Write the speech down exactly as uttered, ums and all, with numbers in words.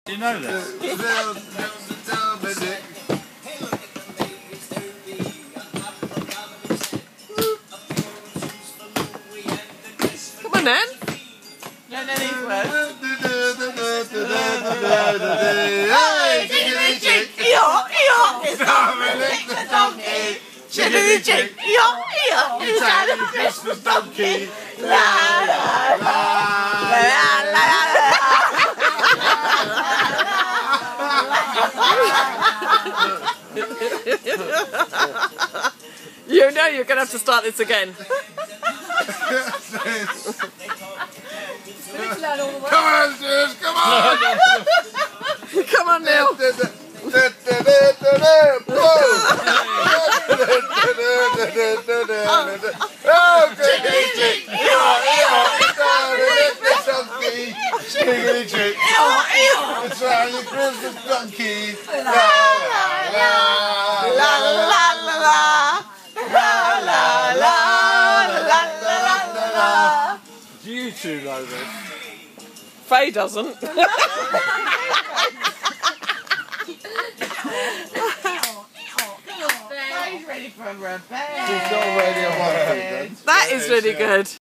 Do you know this? Come on then. No, no, these words. Hey, chickadee chick, ee-haw, ee-haw, it's time to lick the donkey. Chickadee chick, ee-haw, ee-haw, it's time to Christmas donkey. La la la, la la la. You know you're going to have to start this again. Come on, sis, come on! Come on, Neil. Chickadee chick, chickadee chick, it's round your Christmas donkey. La la la La la la la la la la la la la la. Do you two know this? Faye doesn't. Faye's ready for a bed. She's not ready on my feet. That is really good.